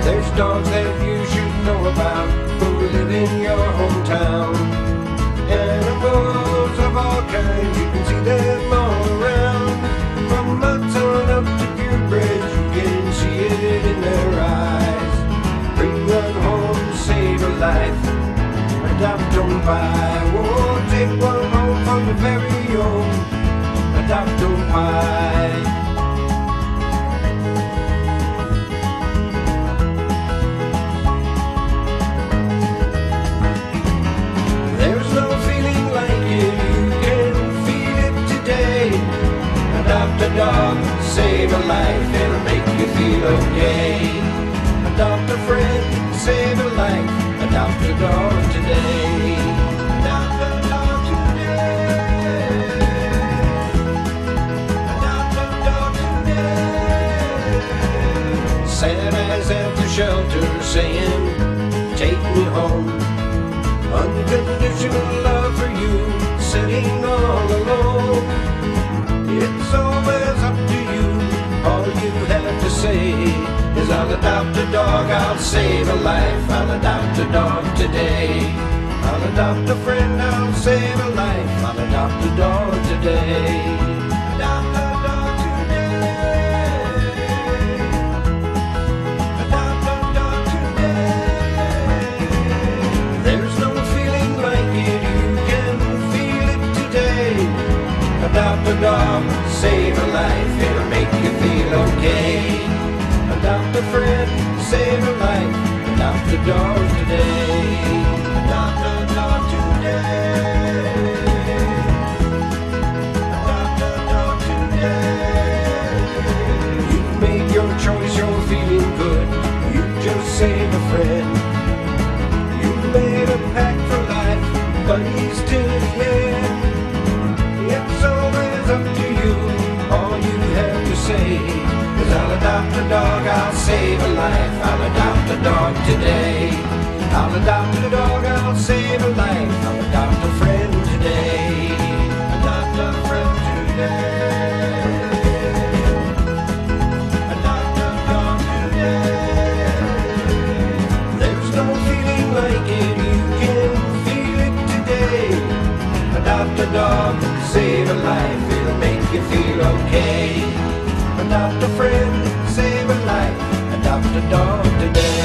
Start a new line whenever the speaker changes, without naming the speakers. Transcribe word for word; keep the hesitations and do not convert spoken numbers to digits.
There's dogs that you should know about who live in your hometown. Animals of all kinds, you can see them all around. From Mudson up to Purebred, you can see it in their eyes. Bring one home, save a life, adopt, don't buy. Won't take one home from the very own, adopt, don't buy. There's no feeling like it, you can feel it today. Adopt a dog, save a life, it'll make you feel okay. Adopt a friend, save a life, adopt a dog today. Adopt a dog today. Adopt a dog today. Sad eyes at the shelter saying, take me home. Unconditional love for you, sitting all alone. It's always up to you, all you have to say is I'll adopt a dog, I'll save a life, I'll adopt a dog today. I'll adopt a friend, I'll save a life, I'll adopt a dog today. Adopt a dog today. Adopt a dog today. There's no feeling like it, you can feel it today. Adopt a dog, save a life, it'll make you feel okay. Adopt a friend, save a life, adopt a dog today. Adopt a dog today. Adopt a dog today. You've made your choice, you're feeling good, you just save a friend. You've made a pact for life, but he's till the end. It's always up to you, all you have to say is I'll adopt a dog, I'll save a life, I'll adopt a dog today. I'll adopt a dog, I'll save a life, I'll adopt a friend today. Adopt a friend today. Adopt a dog today. There's no feeling like it, you can feel it today. Adopt a dog, save a life, it'll make you feel okay. Adopt a friend, save a life, adopt a dog today.